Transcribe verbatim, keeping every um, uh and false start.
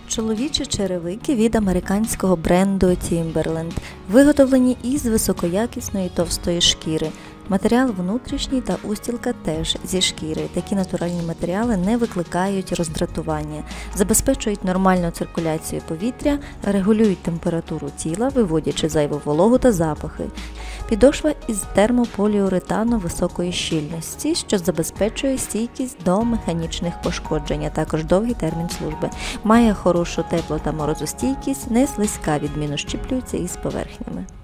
Чоловічі черевики від американського бренду Timberland, виготовлені із високоякісної товстої шкіри. Матеріал внутрішній та устілка теж зі шкіри. Такі натуральні матеріали не викликають роздратування, забезпечують нормальну циркуляцію повітря, регулюють температуру тіла, виводячи зайву вологу та запахи. Підошва із термополіуретану високої щільності, що забезпечує стійкість до механічних пошкоджень, а також довгий термін служби. Має хорошу тепло- та морозостійкість, не слизька, відмінно щіплюється із поверхнями.